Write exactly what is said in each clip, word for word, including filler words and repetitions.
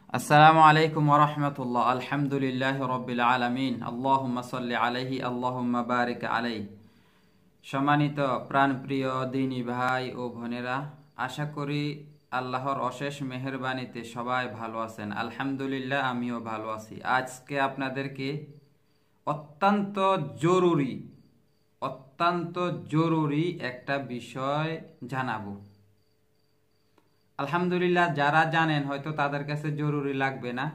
আসসালামু আলাইকুম ওয়া রাহমাতুল্লাহ। আলহামদুলিল্লাহি রাব্বিল আলামিন। আল্লাহুম্মা সাল্লি আলাইহি আল্লাহুম্মা বারিক আলাইহি। সম্মানিত প্রাণপ্রিয় দিনী ভাই ও বোনেরা, আশা করি আল্লাহর অশেষ মেহেরবানিতে সবাই ভালো আছেন। আলহামদুলিল্লাহ, আমিও ভালো আছি। আজকে আপনাদেরকে অত্যন্ত জরুরি অত্যন্ত জরুরি একটা বিষয় জানাবো। আলহামদুলিল্লাহ, যারা জানেন হয়তো তাদের কাছে জরুরি লাগবে না।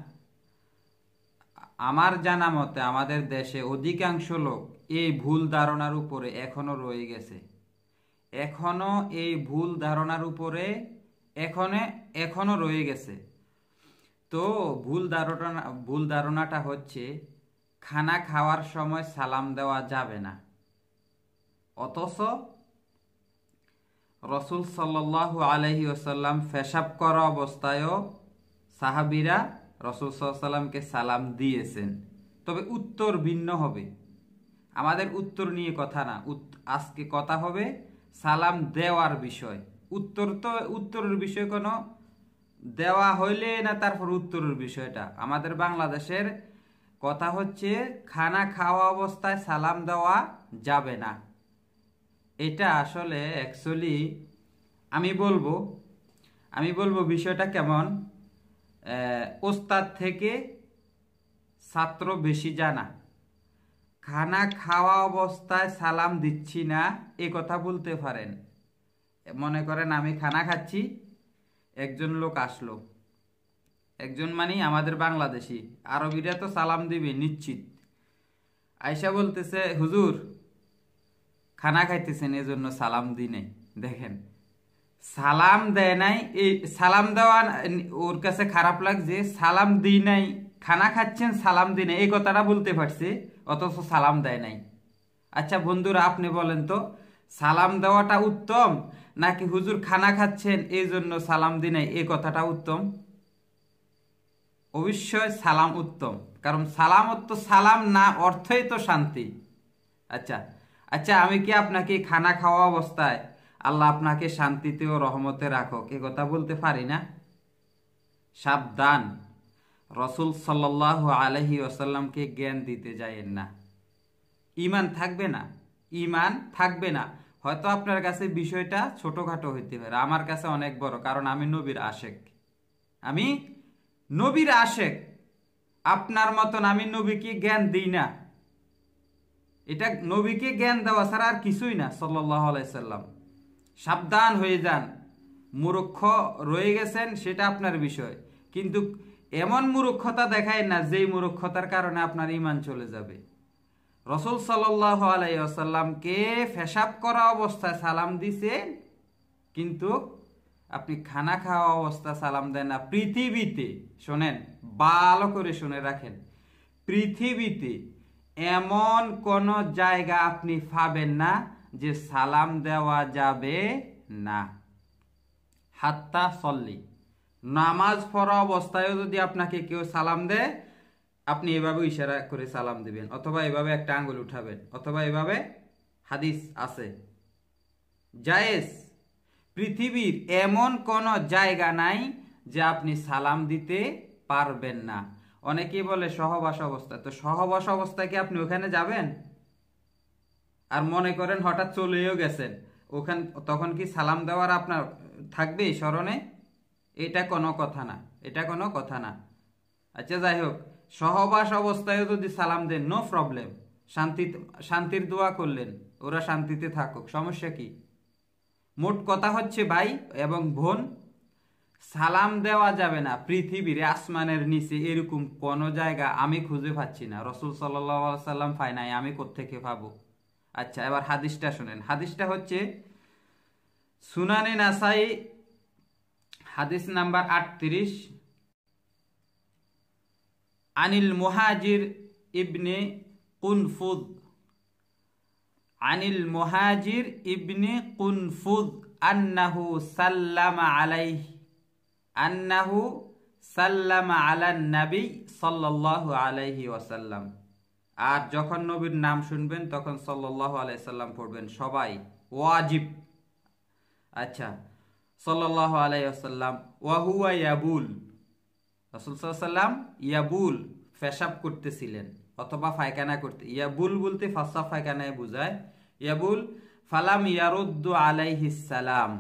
আমার জানা মতে আমাদের দেশে অধিকাংশ লোক এই ভুল ধারণার উপরে এখনো রয়ে গেছে এখনো এই ভুল ধারণার উপরে এখনো এখনো রয়ে গেছে। তো ভুল ধারণা ভুল ধারণাটা হচ্ছে খানা খাওয়ার সময় সালাম দেওয়া যাবে না, অথচ রসুল সাল্লাল্লাহু আলাইহি ওয়াসাল্লাম পেশাব করা অবস্থায়ও সাহাবীরা রসুল সাল্লাল্লাহু আলাইহি ওয়াসাল্লামকে সালাম দিয়েছেন। তবে উত্তর ভিন্ন হবে। আমাদের উত্তর নিয়ে কথা না, আজকে কথা হবে সালাম দেওয়ার বিষয়। উত্তর তো উত্তরের বিষয় কোনো দেওয়া হইলে না তারপর উত্তরের বিষয়টা। আমাদের বাংলাদেশের কথা হচ্ছে খানা খাওয়া অবস্থায় সালাম দেওয়া যাবে না। এটা আসলে অ্যাকচুয়ালি আমি বলবো আমি বলবো বিষয়টা কেমন, ওস্তাদ থেকে ছাত্র বেশি জানা। খানা খাওয়া অবস্থায় সালাম দিচ্ছি না এ কথা বলতে পারেন। মনে করেন আমি খানা খাচ্ছি, একজন লোক আসলো, একজন মানে আমাদের বাংলাদেশি, আরবিরা তো সালাম দিবে নিশ্চিত। আয়সা বলতেছে, হুজুর খানা খাইতেছেন এজন্য সালাম দি নাই। দেখেন, সালাম দেয় নাই, এই সালাম দেওয়া ওর কাছে খারাপ লাগছে। সালাম দিই নাই, খানা খাচ্ছেন সালাম দিই নাই, এই কথাটা বলতে পারছে, অথচ সালাম দেয় নাই। আচ্ছা বন্ধুরা, আপনি বলেন তো, সালাম দেওয়াটা উত্তম নাকি হুজুর খানা খাচ্ছেন এই জন্য সালাম দিই নাই এই কথাটা উত্তম? অবশ্যই সালাম উত্তম, কারণ সালাম তো সালাম না অর্থই তো শান্তি। আচ্ছা আচ্ছা আমি কি আপনাকে খানা খাওয়া অবস্থায় আল্লাহ আপনাকে শান্তিতে ও রহমতে রাখুক এ কথা বলতে পারি না? সাবধান, রসুল সাল্লাল্লাহু আলাইহি ওয়াসাল্লামকে জ্ঞান দিতে যায়েন না। ঈমান থাকবে না, ঈমান থাকবে না। হয়তো আপনার কাছে বিষয়টা ছোটখাটো হইতে পারে, আমার কাছে অনেক বড়, কারণ আমি নবীর আশেক আমি নবীর আশেক। আপনার মতন আমি নবীকে জ্ঞান দিই না। এটা নবীকে জ্ঞান দেওয়া ছাড়া আর কিছুই না সাল্লাল্লাহু আলাইহি সাল্লাম। সাবধান হয়ে যান। মূর্খ রয়ে গেছেন সেটা আপনার বিষয়, কিন্তু এমন মূর্খতা দেখায় না যেই মূর্খতার কারণে আপনার ঈমান চলে যাবে। রসুল সাল্লাল্লাহু আলাইহি ওয়াসাল্লামকে পেশাব করা অবস্থায় সালাম দিছেন, কিন্তু আপনি খানা খাওয়া অবস্থা সালাম দেন না। পৃথিবীতে, শোনেন ভালো করে শুনে রাখেন, পৃথিবীতে এমন কোন জায়গা আপনি পাবেন না যে সালাম দেওয়া যাবে না। হাত্তা সল্লি, নামাজ পড়া অবস্থায়ও যদি আপনাকে কেউ সালাম দেয়, আপনি এভাবে ইশারা করে সালাম দিবেন, অথবা এভাবে একটা আঙ্গুল উঠাবেন, অথবা এভাবে, হাদিস আছে, জায়েজ। পৃথিবীর এমন কোন জায়গা নাই যে আপনি সালাম দিতে পারবেন না। অনেকেই বলে সহবাস অবস্থা, তো সহবাস অবস্থায় কি আপনি ওখানে যাবেন? আর মনে করেন হঠাৎ চলেও গেছেন, ওখান তখন কি সালাম দেওয়ার আপনার থাকবে স্মরণে? এটা কোনো কথা না, এটা কোনো কথা না। আচ্ছা যাই হোক, সহবাস অবস্থায়ও যদি সালাম দেন, নো প্রবলেম, শান্তি শান্তির দোয়া করলেন, ওরা শান্তিতে থাকুক, সমস্যা কি? মোট কথা হচ্ছে ভাই এবং বোন, সালাম দেওয়া যাবে না। পৃথিবীর আসমানের নিচে এরকম কোন জায়গা আমি খুঁজে পাচ্ছি না। রসুল সাল্লাল্লাহু আলাইহি সাল্লাম পায় নাই, আমি কোত্থেকে পাবো? আচ্ছা এবার হাদিসটা শুনেন। হাদিসটা হচ্ছে সুনানে নাসাই, হাদিস নাম্বার আটত্রিশ। আনিল মুহাজির ইবনে কুনফুদ আনিল মুহাজির ইবনে কুনফুদ আন্নাহু সাল্লামা আলাইহি আন্নাহু সাল্লামা আলান নবী সাল্লাল্লাহু আলাইহি ওয়াসাল্লাম। আর যখন নবীর নাম শুনবেন তখন সাল্লাল্লাহু আলাইহি সাল্লাম পড়বেন, সবাই ওয়াজিব। আচ্ছা, সাল্লাল্লাহু আলাইহি ওয়াসাল্লাম ওয়া হুয়া ইয়াবুল, রাসূল সাল্লাল্লাহু আলাইহি ওয়াসাল্লাম ইয়াবুল পেশাব করতেছিলেন অথবা পায়খানা করতে, ইয়াবুল বলতে ফাঁসা পায়খানায় বোঝায়। ইয়াবুল ফালাম ইয়ারুদ্দু আলাইহিস সালাম,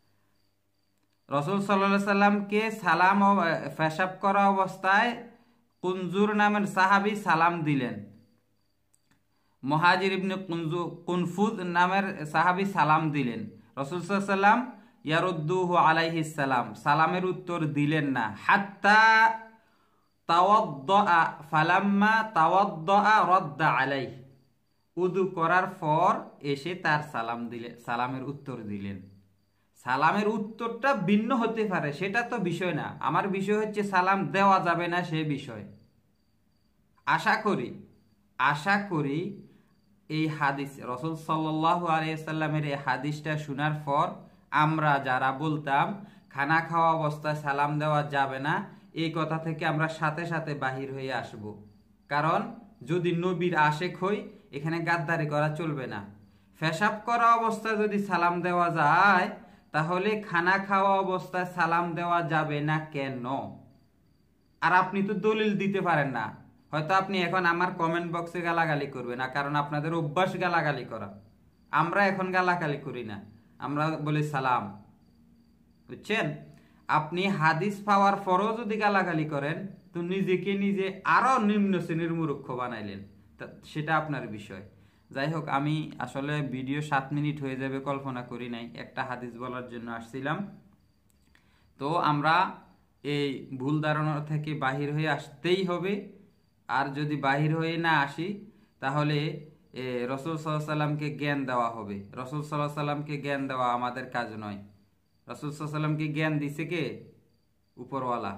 রাসূল সাল্লাল্লাহু আলাইহি সাল্লামকে সালাম ও পেশাব করা অবস্থায় কুনজুর নামের সাহাবী সালাম দিলেন। মুহাজির ইবনে কুনজু কুনফুদ নামের সাহাবী সালাম দিলেন। রাসূল সাল্লাল্লাহু আলাইহি সাল্লাম ইয়ারুদ্দুহু আলাইহিস সালাম, সালামের উত্তর দিলেন না। হাত্তা তাওয়াদ্দা, ফালাম্মা তাওয়াদ্দা রাদ্দা আলাইহি, উযু করার পর এসে তার সালাম দিলেন, সালামের উত্তর দিলেন। সালামের উত্তরটা ভিন্ন হতে পারে, সেটা তো বিষয় না। আমার বিষয় হচ্ছে সালাম দেওয়া যাবে না সে বিষয়। আশা করি আশা করি এই হাদিস, রাসূল সাল্লাল্লাহু আলাইহি ওয়াসাল্লামের এই হাদিসটা শোনার পর আমরা যারা বলতাম খানা খাওয়া অবস্থায় সালাম দেওয়া যাবে না, এই কথা থেকে আমরা সাথে সাথে বাহির হয়ে আসব। কারণ যদি নবীর আশেক হই, এখানে গাদ্দারি করা চলবে না। পেশাব করা অবস্থায় যদি সালাম দেওয়া যায়, তাহলে খানা খাওয়া অবস্থায় সালাম দেওয়া যাবে না কেন? আর আপনি তো দলিল দিতে পারেন না। হয়তো আপনি এখন আমার কমেন্ট বক্সে গালাগালি করবেন না, কারণ আপনাদের অভ্যাস গালাগালি করা। আমরা এখন গালাগালি করি না, আমরা বলি সালাম। বুঝছেন? আপনি হাদিস পাওয়ার পরও যদি গালাগালি করেন, তো নিজেকে নিজে আরো নিম্ন শ্রেণীর মূর্খ বানাইলেন, সেটা আপনার বিষয়। যাই হোক, আমি আসলে ভিডিও সাত মিনিট হয়ে যাবে কল্পনা করি নাই, একটা হাদিস বলার জন্য আসছিলাম। তো আমরা এই ভুল ধারণা থেকে বাহির হয়ে আসতেই হবে। আর যদি বাহির হয়ে না আসি, তাহলে রাসূল সাল্লাল্লাহু আলাইহি সাল্লামকে জ্ঞান দেওয়া হবে। রাসূল সাল্লাল্লাহু আলাইহি সাল্লামকে জ্ঞান দেওয়া আমাদের কাজ নয়। রাসূল সাল্লাল্লাহু আলাইহি সাল্লামকে জ্ঞান দিছে কে? উপরওয়ালা।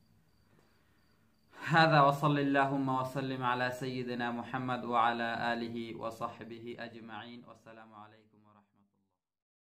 হাদা ওয়া সাল্লাল্লাহু ওয়া সাল্লিম আলা সাইয়্যিদিনা মুহাম্মদ ওয়া আলা আলিহি ওয়া সাহবিহি আজমাইন। আসসালামু আলাইকুম।